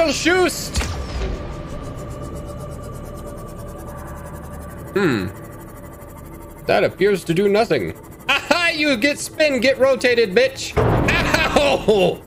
will shoost. That appears to do nothing. Aha, you get spin, get rotated, bitch. Ow!